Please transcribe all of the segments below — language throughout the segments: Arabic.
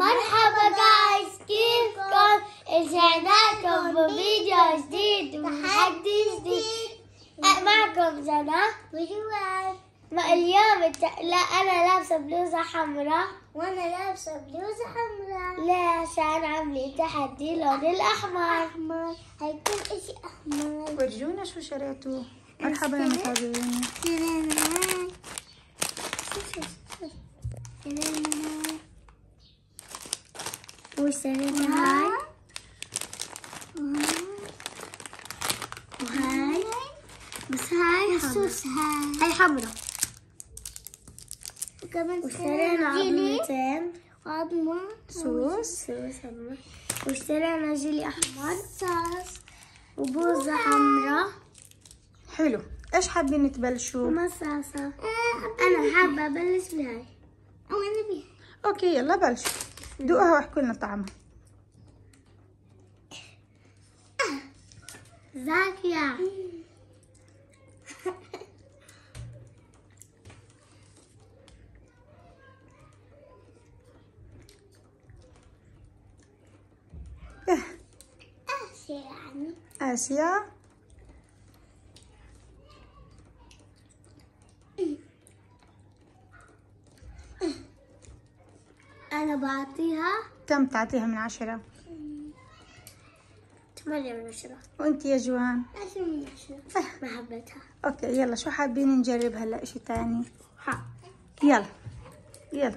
مرحبا جايز، كيفكم؟ رجعناكم بفيديو جديد وتحدي جديد. معكم جنى وجوان. اليوم لا أنا لابسة بلوزة حمراء وأنا لابسة بلوزة حمراء. ليه؟ عشان عاملين تحدي لون الأحمر. هيكون إشي أحمر. ورجونا شو شريتوا. مرحبا يا متابعيني. واشترينا هاي وهاي، بس هاي حمرا. وكمان واشترينا عظمتين عظمة صوص واشترينا جيلي أحمر صوص وبوزة حمرا. حلو، ايش حابين تبلشوا؟ ومصاصة. أنا حابة أبلش بهاي. وأنا بيها. اوكي يلا بلشوا، دوقوها واحكوا لنا طعمها. زاكية. يعني آسيا. أنا بعطيها كم تعطيها من 10؟ 8 من 10. وانت يا جوان؟ 10 من 10. ما حبيتها. اوكي يلا، شو حابين نجرب هلا اشي تاني؟ ها. يلا يلا.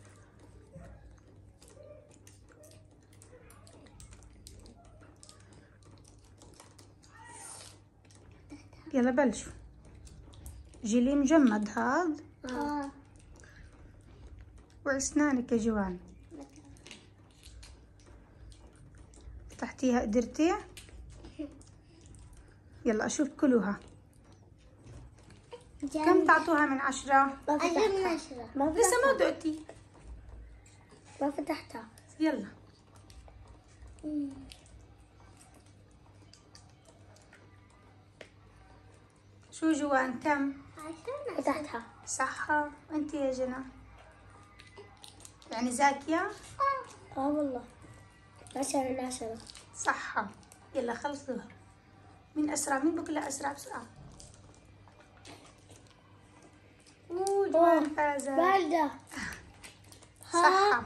يلا بلشوا. جيلي مجمد هذا. واسنانك يا جوان. فتحتيها قدرتي؟ يلا اشوف كلوها. كم تعطوها من 10؟ ما 10 من فتحتها. 10. لسه ما دقتي. ما فتحتها. يلا. شو جوان كم؟ 10 فتحتها. صح. انت يا جنى يعني زاكية؟ والله 10 من 10. صح. يلا خلصوها. مين اسرع؟ مين بكلها اسرع؟ بسرعة. جوان فازت. باردة. صح.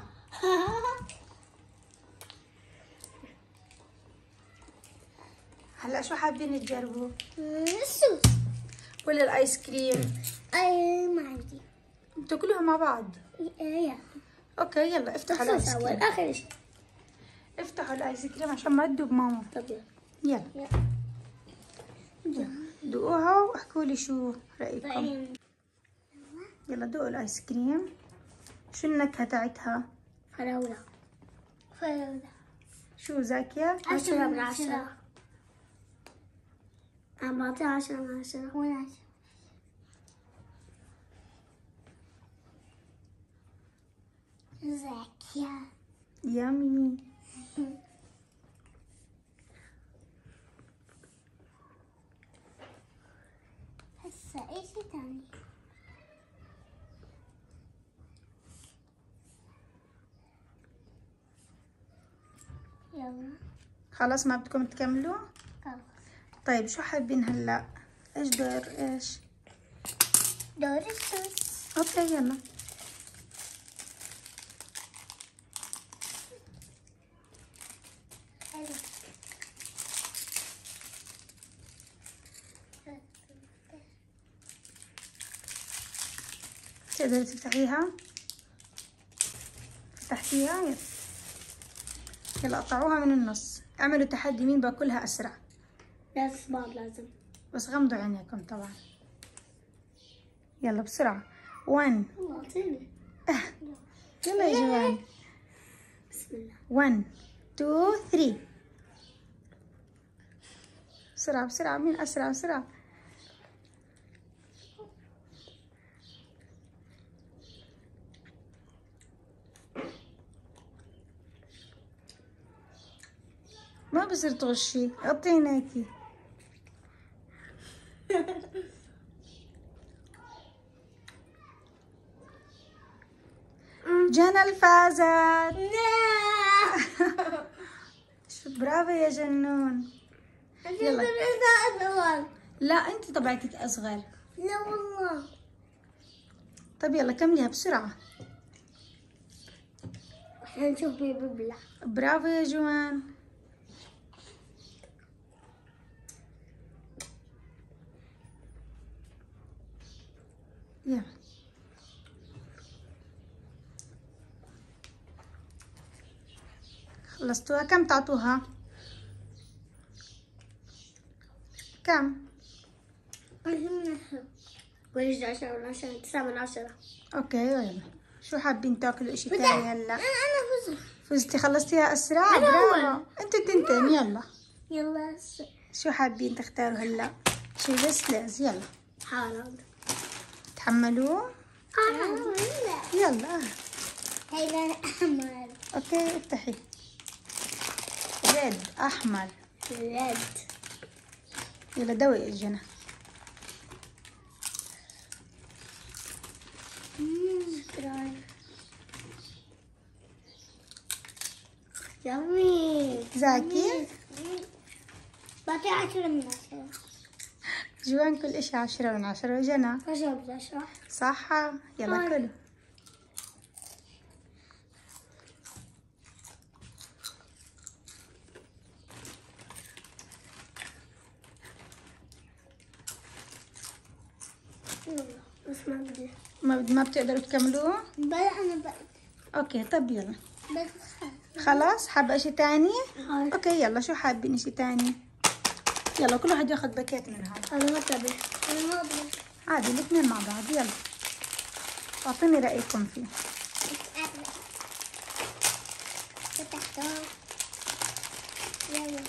هلا شو حابين تجربوا؟ السوس. ولا الايس كريم؟ أي ما عندي. بتاكلوها مع بعض. يا اوكي يلا افتحوا الايس الصوص أول كريم. آخر شيء. افتحوا الايس كريم عشان ما تدوب ماما. طب يلا. يلا دوقوها واحكوا لي شو رايكم. يلا دوقوا الايس كريم. شو النكهة تاعتها؟ فراولة. فراولة. شو زاكية؟ 10 من 10. أنا بعطيها 10 من 10. وأنا 10. زاكية. يامي. هسا إيش تاني؟ يلا خلاص ما بدكم تكملوا؟ خلص. طيب شو حابين هلا؟ ايش دور ايش؟ دور السوس. اوكي يلا. حلو. تقدري تفتحيها؟ فتحتيها؟ يلا. يلا قطعوها من النص. اعملوا تحدي مين باكلها اسرع. بس بعض لازم. بس غمضوا عينيكم طبعا. يلا بسرعة. 1. أعطيني. يلا يا جوان. بسم الله. 1 2 3. بسرعة بسرعة، مين أسرع؟ بسرعة. ما بصير تغشي، غطي عينيكي. جنى الفازت. برافو يا جنون. يلا. أصغر. لا انت طبيعتك اصغر. لا والله. طب يلا كمليها بسرعة. احنا نشوف بيبلع. برافو يا جوان. يلا. خلصتوها؟ كم تعطوها؟ كم؟ 10 من 10 9 من 10. اوكي يلا. شو حابين تاكلوا اشي تاني هلا؟ أنا فزت. فزتي خلصتيها اسرع. أنا برافو. أول. انتوا تنتين يلا. يلا شو حابين تختاروا هلا؟ شي بس يلا. حاضر. تحملوا. يلا. هيدا أحمر. اوكي افتحي. ريد احمر. ريد. يلا دوقي الجنى. شكرا. يمي. زاكي. بعطي 10 من 10. جوان كل اشي 10 من 10 وجنى 10 من 10. صح. يلا هاي. كلوا. يلا بس ما بدي. ما بتقدروا تكملوه؟ بلا أنا بقى. اوكي طب يلا. بس خلاص حابة اشي تاني؟ هاي. اوكي يلا. شو حابين اشي تاني؟ يلا كل واحد ياخد باكيت من هون. أنا ما تبي. أنا ما أبغى. عادي الاثنين مع بعض. يلا اعطوني رأيكم فيه. فتحتها. يلا.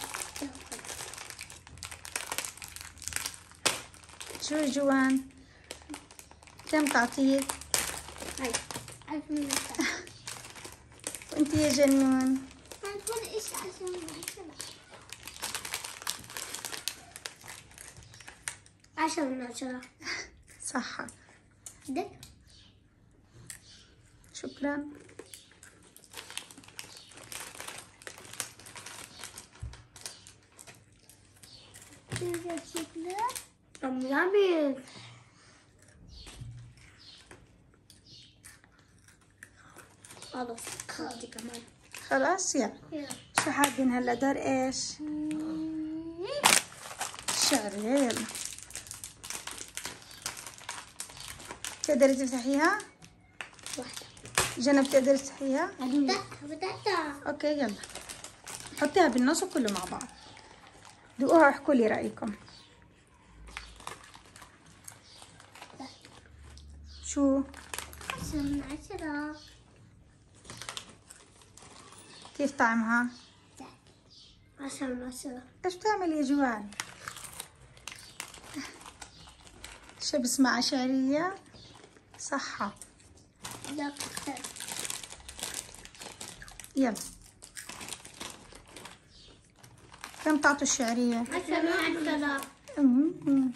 شو جوان؟ كم تعطيه؟ هاي. 10 من 10. وانت يا جنون؟ ما تقول إيش 10 من 10. 10 من 10. صح. ده. شكرا. يامي. خلاص خدي كمان. خلاص يلا. يلا. شو حابين هلا؟ دار ايش؟ الشعرية. يلا تقدري تفتحيها؟ واحدة. جنى بتقدري تفتحيها؟ فتحتها. اوكي يلا. حطيها بالنص وكله مع بعض. دوقوها واحكوا لي رأيكم. شو؟ 10 من 10. كيف طعمها؟ 10 من 10. ايش بتعمل يا جوان؟ شبس مع شعرية. صحة. لا. يلا. كم تعطوا الشعرية؟ 10 من 10. أمم.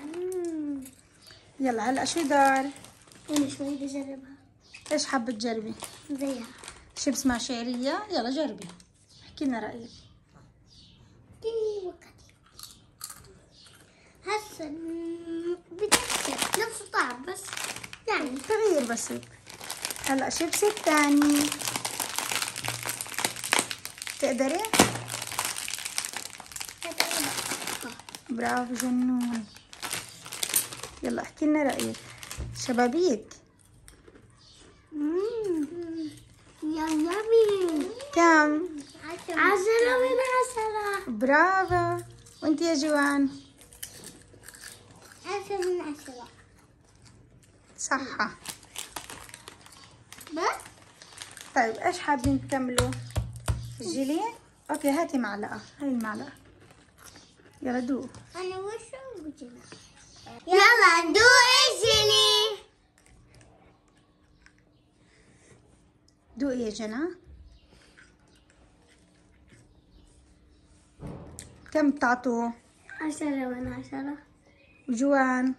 يلا هلا شو دار؟ أنا شوي بجربها. ايش حابة تجربي؟ زيها. شيبس مع شعرية. يلا جربي. احكي لنا رأيك. وقتي. هسه بتحكي نفس الطعم بس يعني. تغيير بسيط. هلا شيبس الثاني. تقدري؟ برافو جنون. يلا احكي لنا رأيك. شبابيك. يا يامي. كم؟ 10 من 10. برافو. وانت يا جوان؟ 10 من 10. صحة. بس. طيب ايش حابين تكملوا؟ الجيلي؟ اوكي هاتي معلقة. هاي المعلقة. يلا دوق. أنا وش بجيبها؟ يلا ندوق الجيلي. دوقي يا جنى. كم بتعطوه؟ 10 من 10. وجوان؟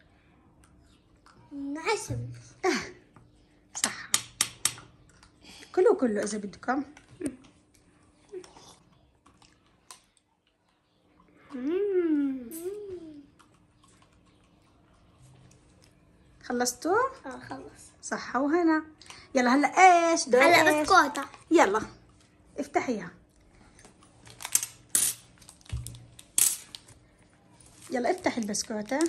10. صح. كلوا كله إذا بدكم. خلصتوا؟ خلص. صحة وهنا. يلا هلا ايش؟ دول هلا إيش؟ بسكوتة. يلا افتحيها. يلا افتحي البسكوتة.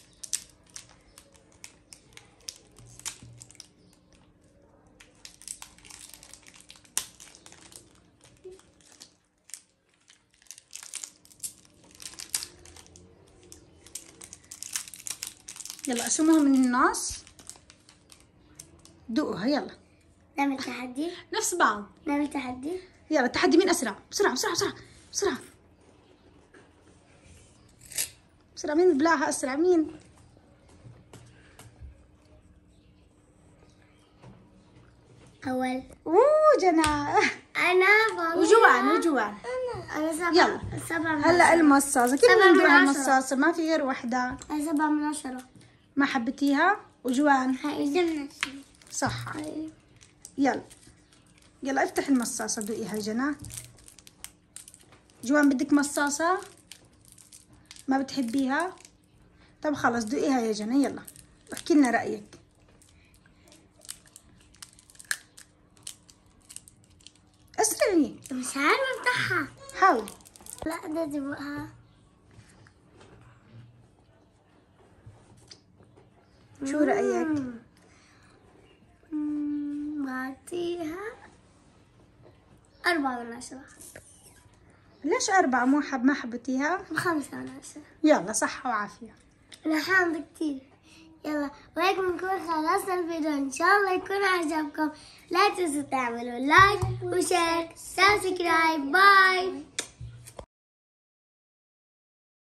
يلا قسموها من النص. دوقوها يلا. نعمل تحدي. نفس بعض. نعمل تحدي. يلا تحدي مين أسرع. بسرعة بسرعة بسرعة بسرعة بسرعة. مين بلاها أسرع؟ مين؟ أول. اوه جنى. أنا وجوان. أنا 7. يلا 7 هلا المصاصة. كيف 7 من ندوقها 10. المصاصة؟ ما في غير وحدة. أنا 7 من 10. ما حبيتيها؟ وجوان هاي جنة. صح. يلا يلا افتح المصاصة دوقيها جنى. جوان بدك مصاصة؟ ما بتحبيها؟ طب خلص دوقيها يا جنى. يلا احكي لنا رأيك. اسرعي. مش عارفة أفتحها. حاولي. لا ده تبقى. شو رأيك؟ بعطيها 4 من 10. ليش 4؟ ما حبيتيها؟ 5 من 10. يلا صحة وعافية. أنا حامضة كتير. يلا وهيك بنكون خلصنا الفيديو. إن شاء الله يكون عجبكم. لا تنسوا تعملوا لايك وشير سبسكرايب. باي.